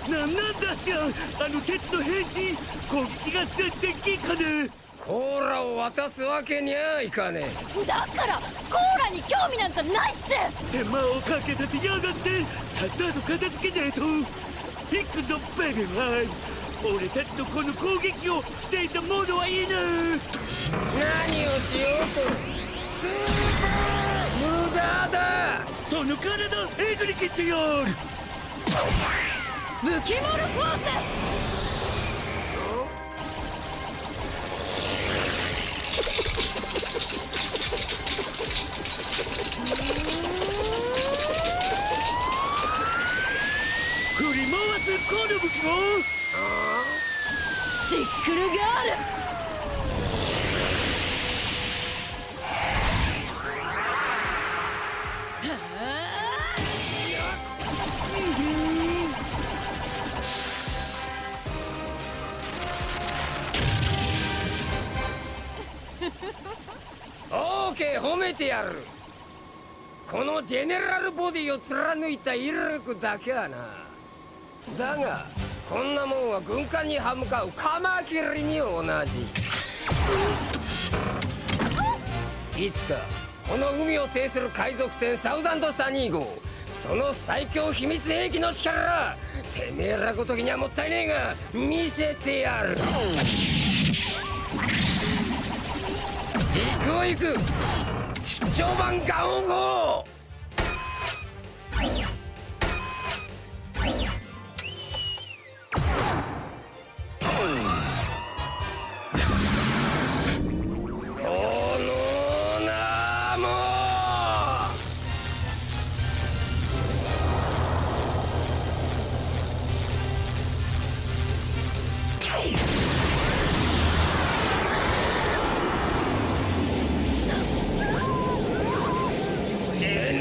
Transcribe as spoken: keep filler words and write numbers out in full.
なんなんだしゃん、あの鉄の兵士、攻撃が全然効かねえ。 コーラを渡すわけにはいかねえ。だからコーラに興味なんかないって。 手間をかけさせやがって。さっさと片付けねえと。行くぞベビーファイ。俺たちのこの攻撃をしていた者はいぬ。 何をしようと。スーパー無駄だ。 その体えぐり切ってやる。 武器モルフォース。 振り回すこの武器もシックルガール。 オーケー、褒めてやる。このジェネラルボディを貫いた威力だけはな。だがこんなもんは軍艦に歯向かうカマキリに同じ。いつかこの海を制する海賊船サウザンドサニー号、その最強秘密兵器の力、てめえらごときにはもったいねえが見せてやる。行くを行く出張版ガオン砲。ジェ